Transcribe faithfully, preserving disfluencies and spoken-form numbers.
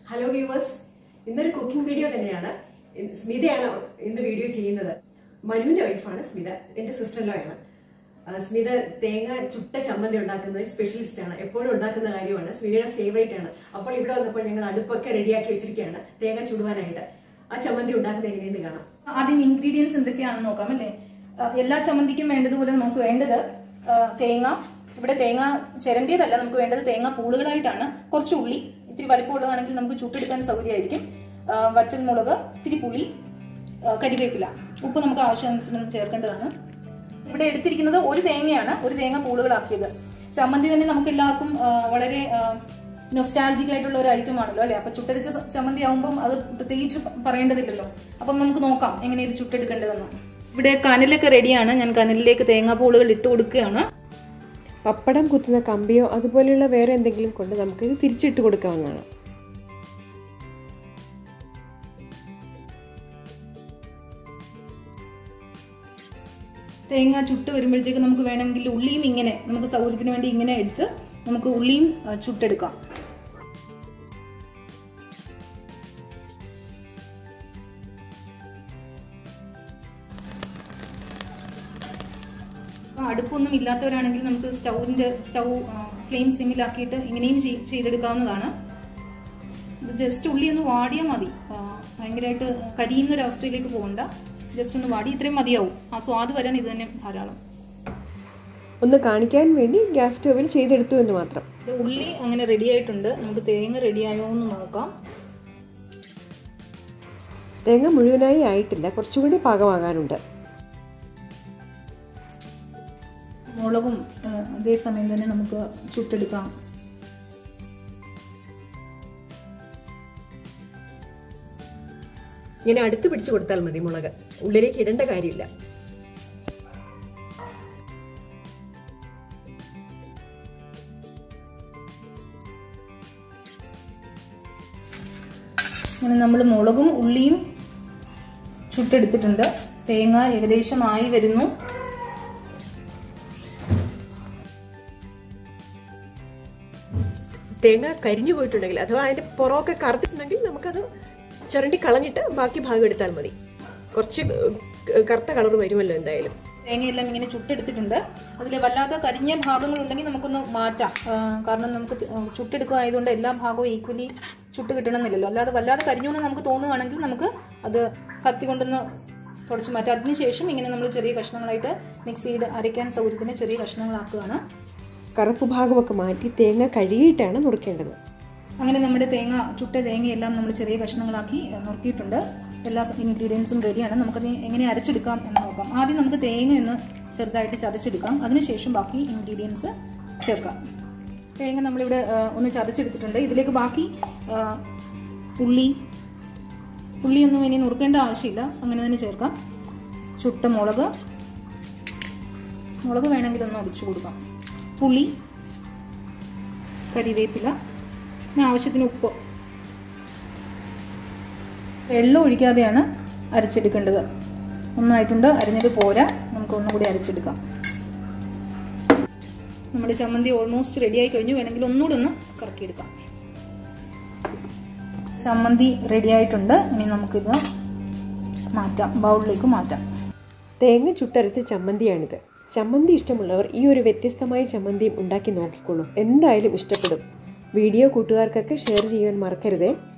Hello viewers, in the cooking video, Smita in the video cheyunnathu. Manuinte wife aanu Smita, ente sister-in-law aanu. Smita തേങ്ങ ചുട്ട ചമ്മന്തി ഉണ്ടാക്കുന്ന specialist ആണ്. എപ്പോഴും ഉണ്ടാക്കുന്ന കാര്യമാണ്. സ്മിതയുടെ ഫേവറേറ്റ് ആണ്. അപ്പോൾ ഇവിടെ വന്നപ്പോൾ ഞങ്ങൾ അടുപ്പൊക്കെ റെഡിയാക്കി വെച്ചിരിക്കുകയാണ് തേങ്ങ ചുടുവാനായിട്ട്. ആ ചമ്മന്തി ഉണ്ടാക്കുന്നത് എങ്ങനെയെന്ന് കാണാം. ആദ്യം ഇൻഗ്രീഡിയൻസ് എന്തൊക്കെയാണെന്ന് നോക്കാം അല്ലേ. എല്ലാ ചമ്മന്തിക്കും വേണ്ടതുപോലെ നമുക്ക് വേണ്ടത് തേങ്ങ. ഇവിടെ തേങ്ങ ചിരണ്ടിയതല്ല, നമുക്ക് വേണ്ടത് തേങ്ങ പൂളുകളായിട്ടാണ്. കുറച്ച് ഉള്ളി, ഇത്തിരി വലിപ്പമുള്ളതാണെങ്കിൽ നമുക്ക് ചുട്ടെടുക്കാൻ സൗകര്യമായിരിക്കും. വറ്റൽ മുളക്, ഇത്തിരി പുളി, കരിവേപ്പില, ഉപ്പ് നമുക്ക് ആവശ്യാനുസരണം ചേർക്കേണ്ടതാണ്. ഇവിടെ എടുത്തിരിക്കുന്നത് ഒരു തേങ്ങയാണ്, ഒരു തേങ്ങ പൂളുകളാക്കിയത്. ചമ്മന്തി തന്നെ നമുക്ക് എല്ലാവർക്കും വളരെ നൊസ്റ്റാൾജിക് ആയിട്ടുള്ള ഒരു ഐറ്റം ആണല്ലോ അല്ലെ. അപ്പൊ ചുട്ടരിച്ച ചമ്മന്തി ആവുമ്പം അത് പ്രത്യേകിച്ച് പറയേണ്ടതില്ലല്ലോ. അപ്പം നമുക്ക് നോക്കാം എങ്ങനെ ഇത് ചുട്ടെടുക്കേണ്ടതെന്ന്. ഇവിടെ കനലൊക്കെ റെഡിയാണ്. ഞാൻ കനലിലേക്ക് തേങ്ങാപ്പൂളുകൾ ഇട്ട് കൊടുക്കുകയാണ്. പപ്പടം കുത്തുന്ന കമ്പിയോ അതുപോലെയുള്ള വേറെ എന്തെങ്കിലും കൊണ്ട് നമുക്ക് ഇത് തിരിച്ചിട്ട് കൊടുക്കാവുന്നതാണ്. തേങ്ങ ചുട്ട് വരുമ്പോഴത്തേക്ക് നമുക്ക് വേണമെങ്കിൽ ഉള്ളിയും ഇങ്ങനെ നമുക്ക് സൗകര്യത്തിന് വേണ്ടി ഇങ്ങനെ എടുത്ത് നമുക്ക് ഉള്ളിയും ചുട്ടെടുക്കാം. അടുപ്പൊന്നും ഇല്ലാത്തവരാണെങ്കിൽ നമുക്ക് സ്റ്റൗവിന്റെ സ്റ്റൗ ഫ്ലെയിം സിമ്മിലാക്കിയിട്ട് ഇങ്ങനെയും ചെയ്തെടുക്കാവുന്നതാണ്. ഇത് ജസ്റ്റ് ഉള്ളി ഒന്ന് വാടിയാൽ മതി, ഭയങ്കരമായിട്ട് കരിയുന്നൊരവസ്ഥയിലേക്ക് പോകണ്ട. ജസ്റ്റ് ഒന്ന് വാടി ഇത്രയും മതിയാവും. ആ സ്വാദ് വരാൻ ഇത് തന്നെ ധാരാളം. ഒന്ന് കാണിക്കാൻ വേണ്ടി ഗ്യാസ് സ്റ്റൗവിൽ ചെയ്തെടുത്തു എന്ന് മാത്രം. ഉള്ളി അങ്ങനെ റെഡി ആയിട്ടുണ്ട്. നമുക്ക് തേങ്ങ റെഡിയായോ എന്ന് നോക്കാം. തേങ്ങ മുഴുവനായി ആയിട്ടില്ല, കുറച്ചുകൂടി പാകമാകാനുണ്ട്. മുളകും അതേസമയം തന്നെ നമുക്ക് ചുട്ടെടുക്കാം. ഇങ്ങനെ അടുത്ത് പിടിച്ചു കൊടുത്താൽ മതി. മുളക് ഉള്ളിലേക്ക് ഇടേണ്ട കാര്യമില്ല. അങ്ങനെ നമ്മൾ മുളകും ഉള്ളിയും ചുട്ടെടുത്തിട്ടുണ്ട്. തേങ്ങ ഏകദേശമായി വരുന്നു. തേങ്ങ കരിഞ്ഞു പോയിട്ടുണ്ടെങ്കിൽ അഥവാ അതിന്റെ പുറമൊക്കെ കറുത്തിട്ടുണ്ടെങ്കിൽ നമുക്കത് ചുരണ്ടി കളഞ്ഞിട്ട് ബാക്കി ഭാഗം എടുത്താൽ മതി. കുറച്ച് കറുത്ത കളർ വരുമല്ലോ എന്തായാലും. തേങ്ങയെല്ലാം ഇങ്ങനെ ചുട്ടെടുത്തിട്ടുണ്ട്. അതിൽ വല്ലാതെ കരിഞ്ഞ ഭാഗങ്ങളുണ്ടെങ്കിൽ നമുക്കൊന്ന് മാറ്റാം. കാരണം നമുക്ക് ചുട്ടെടുക്കുക ആയതുകൊണ്ട് എല്ലാ ഭാഗവും ഈക്വലി ചുട്ട് കിട്ടണമെന്നില്ലല്ലോ. അല്ലാതെ വല്ലാതെ കരിഞ്ഞു എന്ന് നമുക്ക് തോന്നുകയാണെങ്കിൽ നമുക്ക് അത് കത്തി കൊണ്ടൊന്ന് തുടച്ച് മാറ്റാം. അതിനുശേഷം ഇങ്ങനെ നമ്മൾ ചെറിയ കഷ്ണങ്ങളായിട്ട് മിക്സിയുടെ അരയ്ക്കാൻ സൗകര്യത്തിന് ചെറിയ കഷ്ണങ്ങളാക്കുകയാണ്. കറുപ്പ് ഭാഗമൊക്കെ മാറ്റി തേങ്ങ കഴുകിയിട്ടാണ് നുറുക്കേണ്ടത്. അങ്ങനെ നമ്മുടെ തേങ്ങ ചുട്ട തേങ്ങയെല്ലാം നമ്മൾ ചെറിയ കഷ്ണങ്ങളാക്കി നുറുക്കിയിട്ടുണ്ട്. എല്ലാ ഇൻഗ്രീഡിയൻസും റെഡിയാണ്. നമുക്കത് എങ്ങനെ അരച്ചെടുക്കാം എന്ന് നോക്കാം. ആദ്യം നമുക്ക് തേങ്ങ ഒന്ന് ചെറുതായിട്ട് ചതച്ചെടുക്കാം. അതിനുശേഷം ബാക്കി ഇൻഗ്രീഡിയൻസ് ചേർക്കാം. തേങ്ങ നമ്മളിവിടെ ഒന്ന് ചതച്ചെടുത്തിട്ടുണ്ട്. ഇതിലേക്ക് ബാക്കി ഉള്ളി ഉള്ളിയൊന്നും ഇനി നുറുക്കേണ്ട ആവശ്യമില്ല, അങ്ങനെ തന്നെ ചേർക്കാം. ചുട്ട മുളക് മുളക് വേണമെങ്കിൽ ഒന്ന് ഒടിച്ചു കൊടുക്കാം. പുളി, കരിവേപ്പില, പിന്നെ ആവശ്യത്തിന് ഉപ്പ്. വെള്ളം ഒഴിക്കാതെയാണ് അരച്ചെടുക്കേണ്ടത്. ഒന്നായിട്ടുണ്ട്, അരിഞ്ഞത് പോരാ, നമുക്ക് ഒന്നുകൂടി അരച്ചെടുക്കാം. നമ്മുടെ ചമ്മന്തി ഓൾമോസ്റ്റ് റെഡിയായി കഴിഞ്ഞു. വേണമെങ്കിൽ ഒന്നുകൂടി ഒന്ന് കറക്കിയെടുക്കാം. ചമ്മന്തി റെഡിയായിട്ടുണ്ട്. ഇനി നമുക്കിത് മാറ്റാം, ബൗളിലേക്ക് മാറ്റാം. തേങ്ങ ചുട്ടരച്ച ചമ്മന്തിയാണിത്. ചമ്മന്തി ഇഷ്ടമുള്ളവർ ഈ ഒരു വ്യത്യസ്തമായ ചമ്മന്തിയും ഉണ്ടാക്കി നോക്കിക്കോളൂ. എന്തായാലും ഇഷ്ടപ്പെടും. വീഡിയോ കൂട്ടുകാർക്കൊക്കെ ഷെയർ ചെയ്യാൻ മറക്കരുതേ.